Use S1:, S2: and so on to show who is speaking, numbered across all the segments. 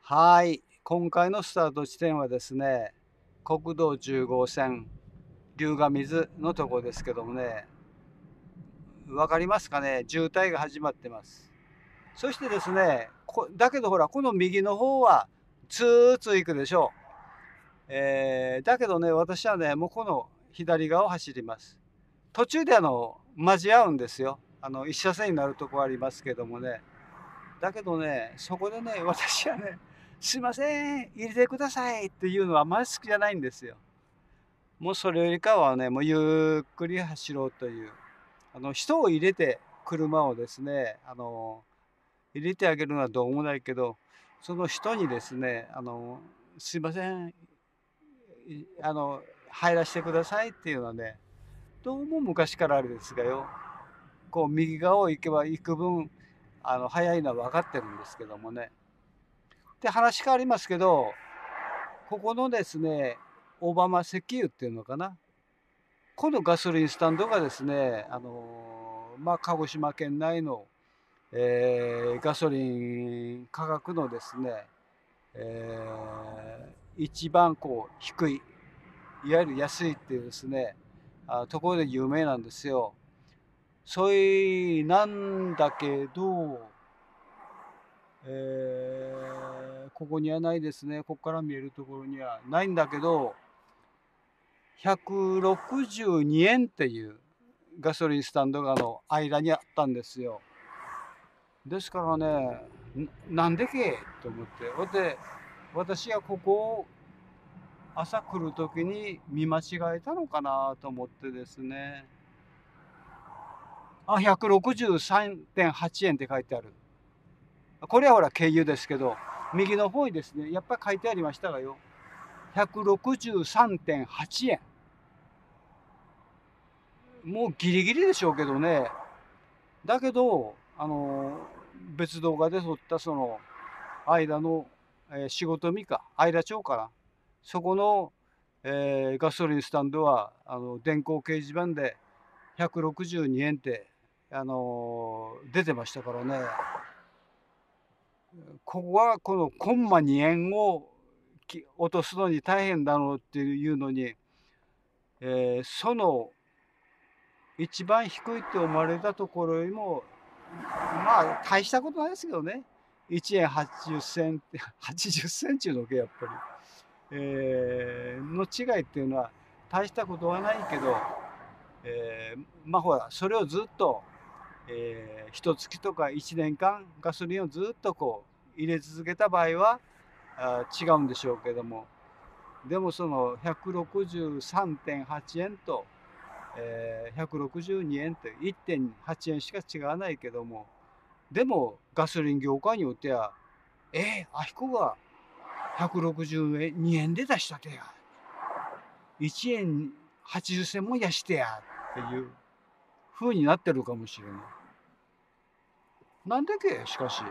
S1: はい、今回のスタート地点はですね、国道10号線龍ヶ水のとこですけどもね、わかりますかね、渋滞が始まってます。そしてですね、だけどほら、この右の方はツーツー行くでしょう。だけどね、私はね、もうこの左側を走ります。途中で交わうんですよ。一車線になるとこありますけどもね。だけどね、そこでね、私はね、すいません、入れてくださいっていうのはあんまり好きじゃないんですよ。もうそれよりかはね、もうゆっくり走ろうという、人を入れて車をですね、入れてあげるのはどうもないけど、その人にですね、すいません、入らせてくださいっていうのはね、どうも昔からあれですがよ、こう右側を行けば行く分、早いのは分かってるんですけどもね。で、話変わりますけど、ここのですね、オバマ石油っていうのかな。このガソリンスタンドがですね、鹿児島県内の、ガソリン価格のですね、一番こう低い、いわゆる安いっていうですね、ところで有名なんですよ。それなんだけど、ここにはないですね。ここから見えるところにはないんだけど、162円っていうガソリンスタンドが間にあったんですよ。ですからね、なんでけと思って。で、私がここを朝来る時に見間違えたのかなと思ってですね。163.8円って書いてある。これはほら経由ですけど、右の方にですね、やっぱり書いてありましたがよ。163.8円。もうギリギリでしょうけどね。だけど、別動画で撮ったその間の、仕事見か、間町かな。そこの、ガソリンスタンドは、電光掲示板で162円って、出てましたからね。ここはこのコンマ2円を落とすのに大変だろうっていうのに、その一番低いって思われたところよりも、まあ大したことないですけどね。1円80銭って80銭っていうのけやっぱり、の違いっていうのは大したことはないけど、まあほらそれをずっと、1月とか1年間ガソリンをずっとこう入れ続けた場合は違うんでしょうけども、でもその163.8円と、162円って1.8円しか違わないけども、でもガソリン業界によってはあひこが162円で出したてや、1円80銭もやしてやっていう風になってるかもしれない。なんでけしかし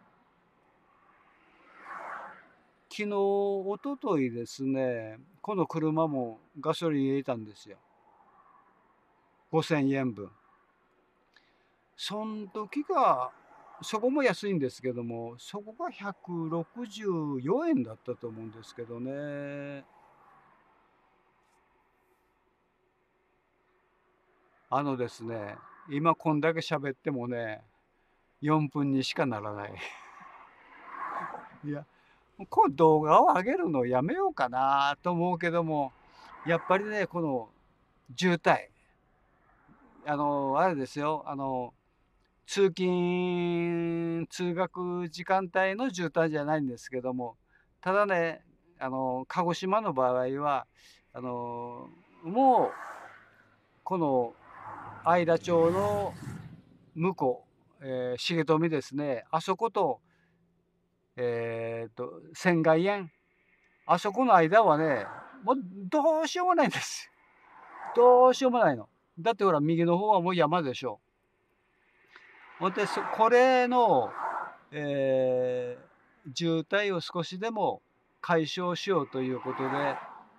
S1: 昨日一昨日ですね、この車もガソリン入れたんですよ。5000円分。そん時がそこも安いんですけども、そこが164円だったと思うんですけどね。ですね、今こんだけ喋ってもね、4分にしかならない。いや、この動画を上げるのをやめようかなと思うけども、やっぱりね、この渋滞、あれですよ、通勤、通学時間帯の渋滞じゃないんですけども、ただね、鹿児島の場合は、もう、この相田町の向こう、重富ですね、あそこと、仙外園、あそこの間はね、もうどうしようもないんです。どうしようもないの。だってほら、右の方はもう山でしょ。ほんで、これの、渋滞を少しでも解消しようということで、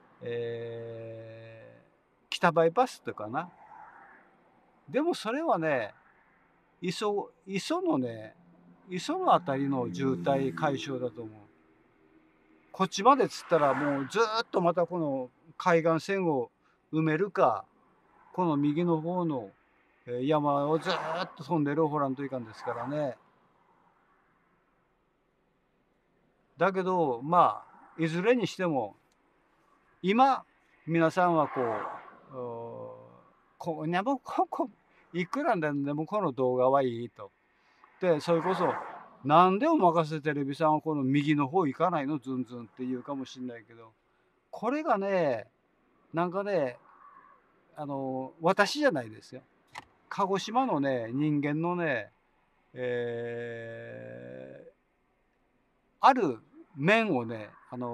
S1: 北バイパスというかな。でもそれはね、磯のね、磯のあたりの渋滞解消だと思う。 こっちまでつったらもうずっとまたこの海岸線を埋めるか、この右の方の山をずっと飛んでるほらんといかんですからね。だけどまあいずれにしても今皆さんはこういくらでもこの動画はいいと。でそれこそなんでおまかせテレビさんはこの右の方行かないのズンズンって言うかもしれないけど、これがねなんかね私じゃないですよ。鹿児島のね人間のね、ある面をね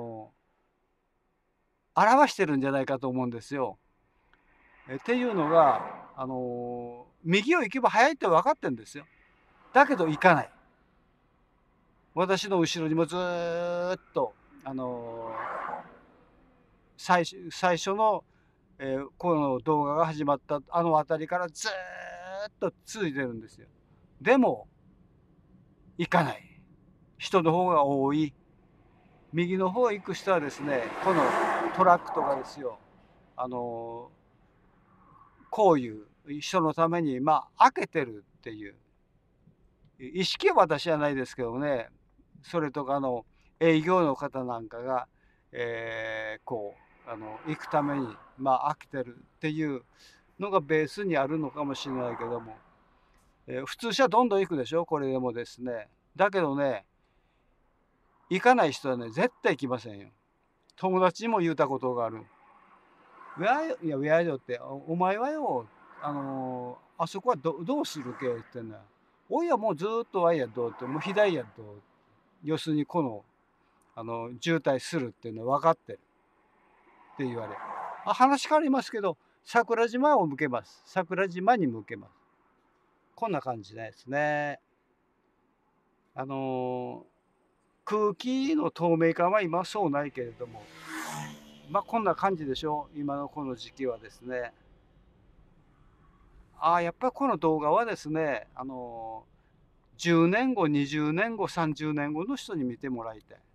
S1: 表してるんじゃないかと思うんですよ。っていうのが右を行けば早いって分かってるんですよ。だけど行かない。私の後ろにもずっと最初の、この動画が始まった辺りからずっと続いてるんですよ。でも行かない。人の方が多い。右の方へ行く人はですね、このトラックとかですよ。こういう人のために開けてるっていう意識は私はないですけどね。それとか営業の方なんかが、行くために開けてるっていうのがベースにあるのかもしれないけども、普通車どんどん行くでしょ、これでもですね。だけどね、行かない人はね絶対行きませんよ。友達にも言うたことがある。ウェアよって、お前はよ、あそこはどうするけってんな。おいやもうずっとあいやどうって、もう左やと。要するに渋滞するっていうのは分かってるって言われ。話変わりますけど、桜島を向けます。桜島に向けます。こんな感じですね。空気の透明感は今そうないけれども、こんな感じでしょう。今のこの時期はですね。やっぱりこの動画はですね、10年後、20年後、30年後の人に見てもらいたい。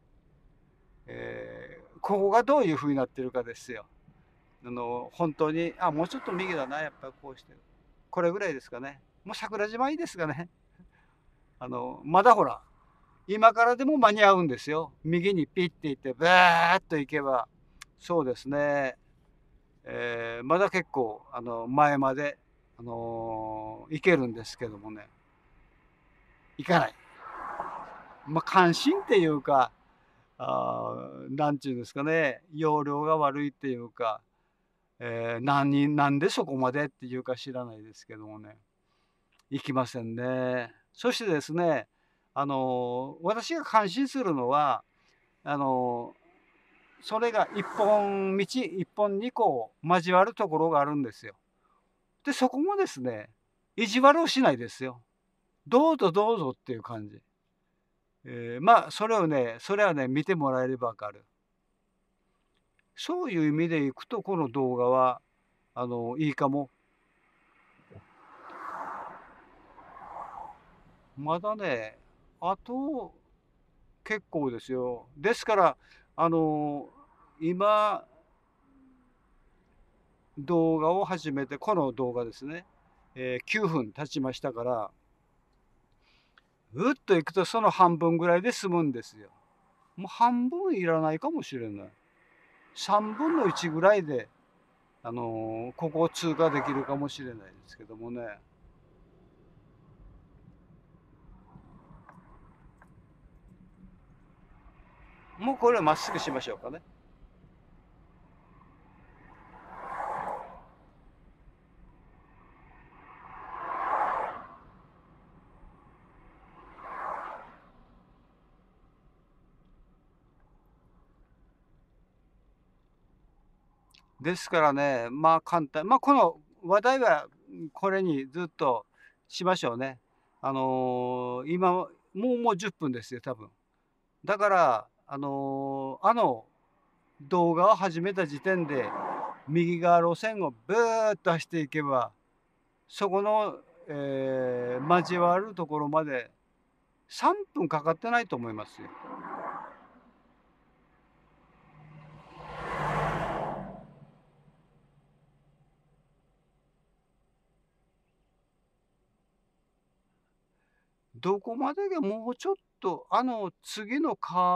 S1: ここがどういう風になってるかですよ。本当に、もうちょっと右だな、やっぱりこうしてる。これぐらいですかね。もう桜島いいですかね。まだほら、今からでも間に合うんですよ。右にピッて行って、バーッと行けば、そうですね。まだ結構、前まで、行けるんですけどもね。行かない。関心っていうか、なんていうんですかね、容量が悪いっていうか、なんでそこまでっていうか知らないですけどもね、行きませんね。そしてですね、私が感心するのは、それが一本道、一本に交わるところがあるんですよ。で、そこもですね、意地悪をしないですよ。どうぞどうぞっていう感じ。それはね、見てもらえればわかる。そういう意味でいくと、この動画は、いいかも。まだね、あと、結構ですよ。ですから、今、動画を始めて、この動画ですね、9分経ちましたから、うっといくとその半分ぐらいで済むんですよ。もう半分いらないかもしれない。3分の1ぐらいで、ここを通過できるかもしれないですけどもね。もうこれまっすぐしましょうかね。ですからね、簡単。この話題はこれにずっとしましょうね。今、もう10分ですよ、多分。だから、動画を始めた時点で、右側路線をブーッと走っていけば、そこの、交わるところまで3分かかってないと思いますよ。 どこまでがもうちょっと、次の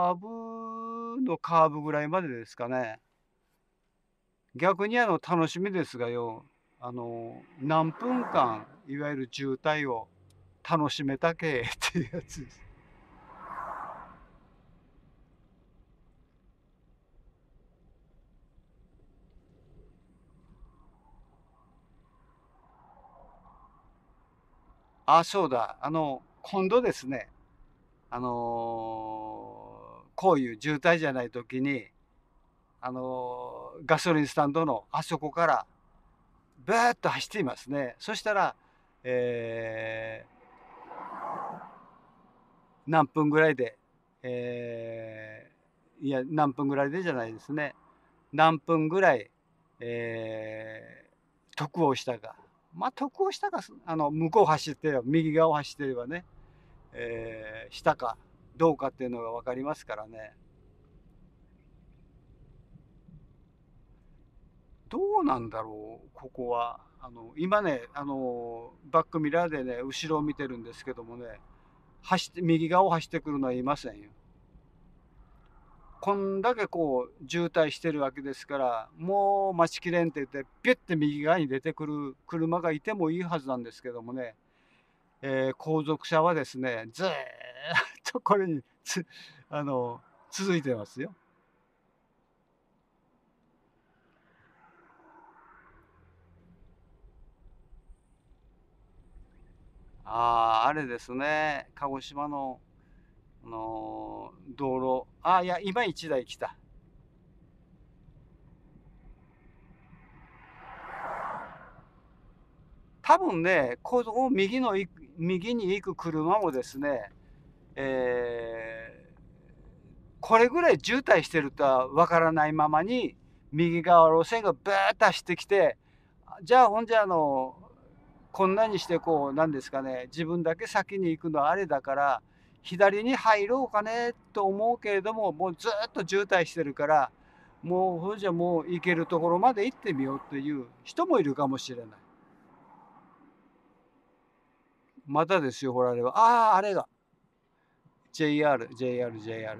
S1: カーブぐらいまでですかね。逆に楽しみですがよ、何分間、いわゆる渋滞を楽しめたけっていうやつです。あ、そうだ。今度ですね、こういう渋滞じゃない時に、ガソリンスタンドのあそこからバーッと走っていますね。そしたら、え何分ぐらいで、いや、何分ぐらいでじゃないですね。何分ぐらい、得をしたか。まあ、得をしたか、向こう走ってれば、右側を走ってればね、したかどうかっていうのが分かりますからね。どうなんだろう、ここは。今ね、バックミラーでね、後ろを見てるんですけどもね、右側を走ってくるのはいませんよ。こんだけこう渋滞してるわけですから、もう待ちきれんって言ってピュッて右側に出てくる車がいてもいいはずなんですけどもね、後続車はですねずーっとこれにあの続いてますよ。あれですね、鹿児島の、道路、いや今1台来た。多分ね、この右に行く車もですね、えーこれぐらい渋滞してるとは分からないままに、右側路線がブーッと走ってきて、じゃあほんじゃこんなにしてこう、なんですかね、自分だけ先に行くのはあれだから、左に入ろうかねと思うけれども、もうずっと渋滞してるから、もうほんじゃもう行けるところまで行ってみようという人もいるかもしれない。またですよ、ほらあれは。あれが JR。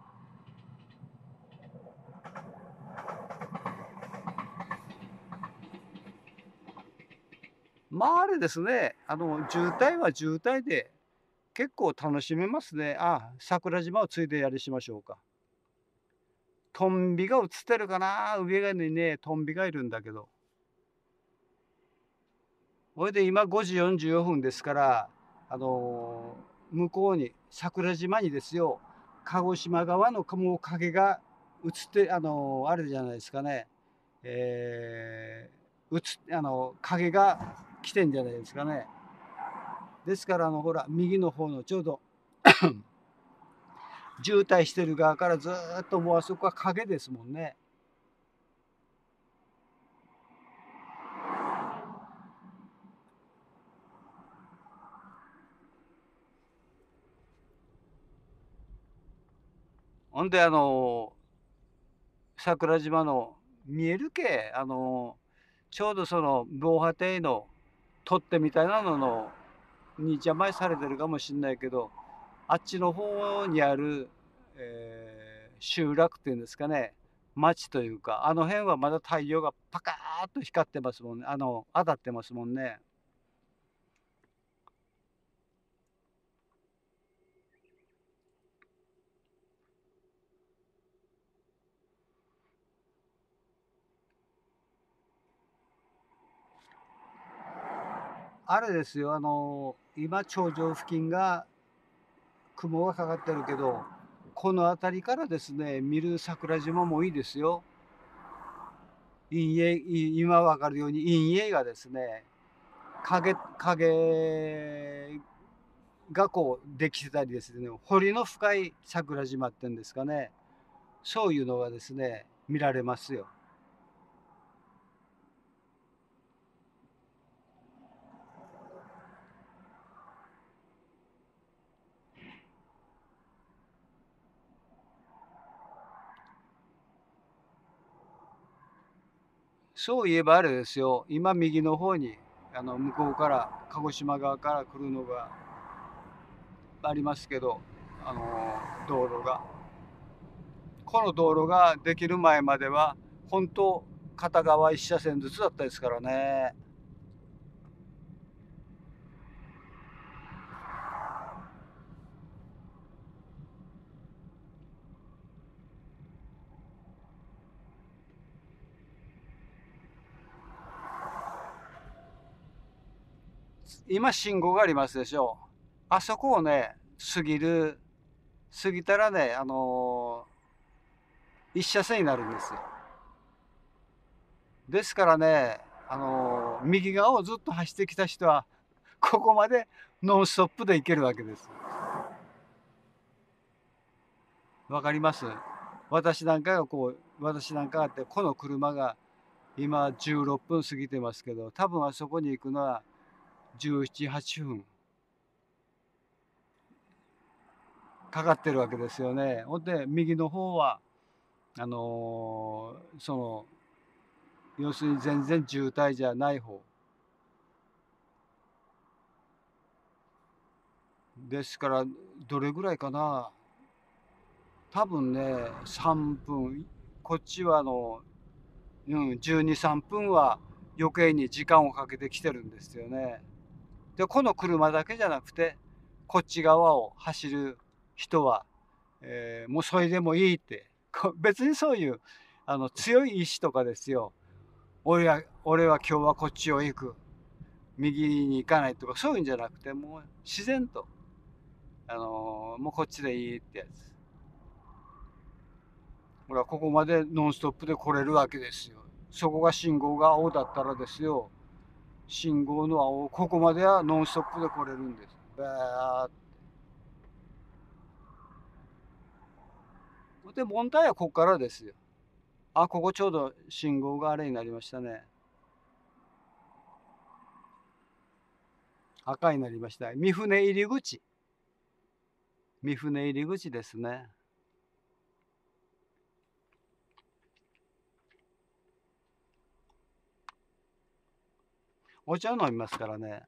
S1: まああれですね、渋滞は渋滞で結構楽しめますね。桜島をついでやりしましょうか。トンビが映ってるかな、上側にね、トンビがいるんだけど。それで今5時44分ですから、向こうに、桜島にですよ、鹿児島側のもう影が映って、あれじゃないですかね。影が来てんじゃないですかね。ですから、ほら、右の方のちょうど渋滞してる側からずっともうあそこは影ですもんね。ほんで桜島の見えるけちょうどその防波堤の取っ手みたいなののに邪魔されてるかもしれないけど、あっちの方にある、集落っていうんですかね、町というか、あの辺はまだ太陽がパカーッと光ってますもんね。当たってますもんね。あれですよ、今頂上付近が雲がかかってるけど、この辺りからですね、見る桜島もいいですよ。今わかるように陰影がですね、影がこうできてたりですね、彫りの深い桜島っていうんですかね、そういうのがですね、見られますよ。そういえばあれですよ、今右の方に向こうから鹿児島側から来るのがありますけど、道路が。この道路ができる前までは、本当片側一車線ずつだったですからね。今信号がありますでしょう。あそこをね、過ぎたらね、一車線になるんですよ。ですからね、右側をずっと走ってきた人は、ここまでノンストップで行けるわけです。わかります？私なんかがあって、この車が今16分過ぎてますけど、多分あそこに行くのは17、8分かかってるわけですよね。ほんで、右の方は、要するに全然渋滞じゃない方。ですから、どれぐらいかな。多分ね、3分、こっちは12、3分は余計に時間をかけてきてるんですよね。で、この車だけじゃなくて、こっち側を走る人は、もうそれでもいいって、別にそういう強い意志とかですよ。俺は今日はこっちを行く。右に行かないとか、そういうんじゃなくて、もう自然と、もうこっちでいいってやつ。ほら、ここまでノンストップで来れるわけですよ。そこが信号が青だったらですよ。信号の青、ここまではノンストップで来れるんです。で、問題はここからですよ。あ、ここちょうど信号があれになりましたね。赤になりました。三船入り口。三船入り口ですね。お茶飲みますからね。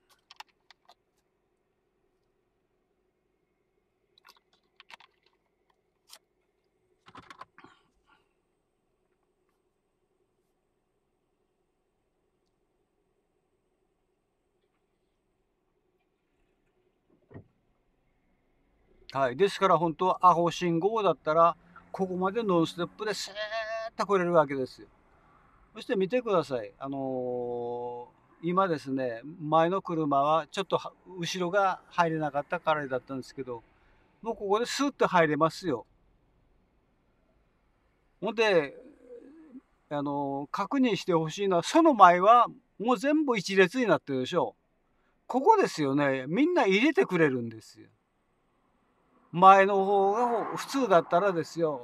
S1: はい。ですから本当は青信号だったら、ここまでノンステップでスーッと来れるわけですよ。そして見てください。今ですね、前の車はちょっと後ろが入れなかったからだったんですけど、もうここでスーッと入れますよ。ほんで、確認してほしいのは、その前はもう全部一列になってるでしょ。ここですよね。みんな入れてくれるんですよ。前の方が普通だったらですよ。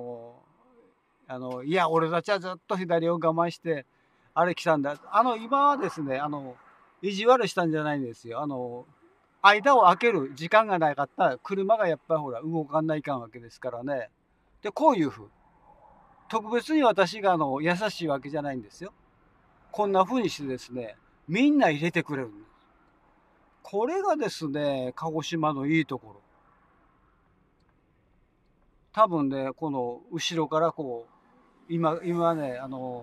S1: いや、俺たちはずっと左を我慢して、あれ来たんだ。今はですね、意地悪したんじゃないんですよ。間を空ける時間がなかったら、車がやっぱりほら、動かないかんわけですからね。で、こういうふう。特別に私が優しいわけじゃないんですよ。こんな風にしてですね、みんな入れてくれるんです。これがですね、鹿児島のいいところ。多分ね、この後ろからこう、今ね、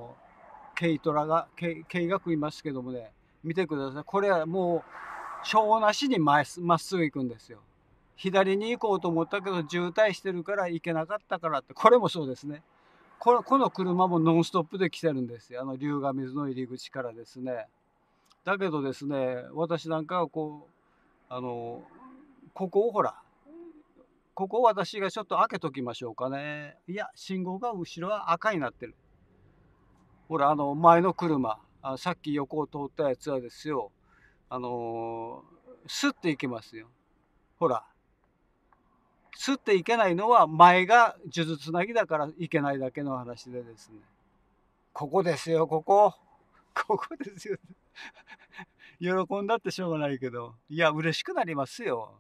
S1: 軽が食いますけどもね、見てください。これはもう、しょうなしにまっすぐ行くんですよ。左に行こうと思ったけど、渋滞してるから行けなかったからって、これもそうですね。この車もノンストップで来てるんですよ。龍ヶ水の入り口からですね。だけどですね、私なんかはこう、ここをほら、ここを私がちょっと開けときましょうかね。いや、信号が後ろは赤になってる。ほら、前の車、さっき横を通ったやつはですよ、スッて行けますよ。ほら、スッて行けないのは前が数珠つなぎだから行けないだけの話でですね。ここですよ、ここ。ここですよ。喜んだってしょうがないけど、いや、嬉しくなりますよ。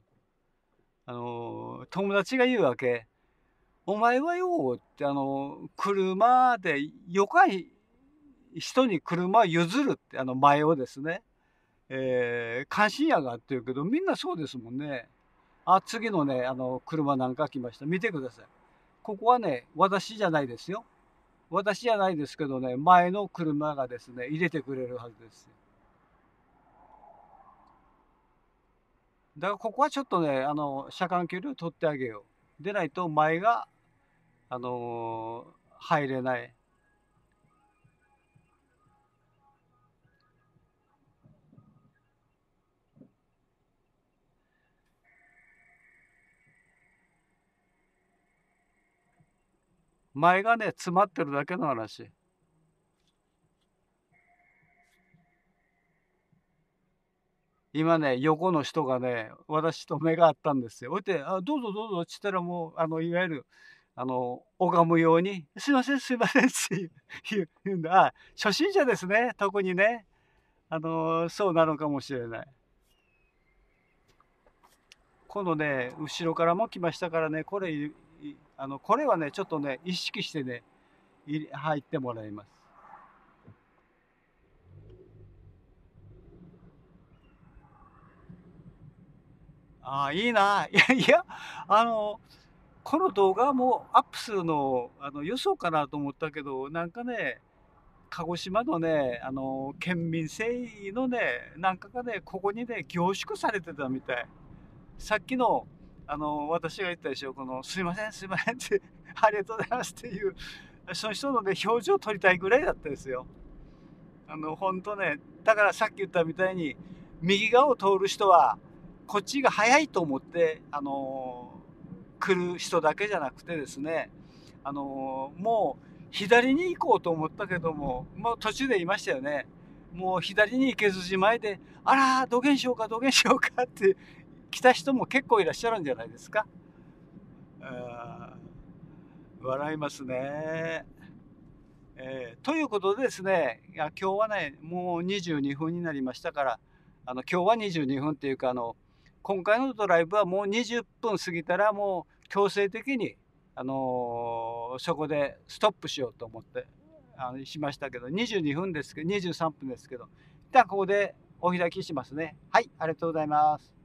S1: 友達が言うわけ。お前はよって、車で、よかい人に車譲るって、前をですね、関心やがって言うけど、みんなそうですもんね。 あ、次のね、車なんか来ました。見てください。ここはね、私じゃないですよ。私じゃないですけどね、前の車がですね、入れてくれるはずですよ。だからここはちょっとね、車間距離を取ってあげよう。でないと前が、入れない。前がね、詰まってるだけの話。今ね、横の人がね、私と目が合ったんですよ。ほいで、あ、どうぞどうぞって言ったらもう、いわゆる、拝むように、すいません、すいませんって言うんだ。あ、初心者ですね、特にね。そうなのかもしれない。今度ね、後ろからも来ましたからね、これはね、ちょっとね、意識してね、入ってもらいます。ああ、いいな。いやいや、あの、この動画もアップするの、予想かなと思ったけど、なんかね、鹿児島のね、県民性のね、なんかがね、ここにね、凝縮されてたみたい。さっきの、私が言ったでしょ、すいません、すいませんって、ありがとうございますっていう、その人のね、表情を撮りたいぐらいだったですよ。本当ね、だからさっき言ったみたいに、右側を通る人は、こっちが早いと思って、来る人だけじゃなくてですね、もう左に行こうと思ったけども、もう途中で言いましたよね。もう左に行けずじまいで、あら、どげんしようか、どげんしようかって来た人も結構いらっしゃるんじゃないですか。笑いますね。ということでですね、いや今日はね、もう22分になりましたから、今日は22分っていうか、今回のドライブはもう20分過ぎたら、もう強制的に、そこでストップしようと思って、しましたけど、22分ですけど、23分ですけど、一旦ここでお開きしますね。はい、ありがとうございます。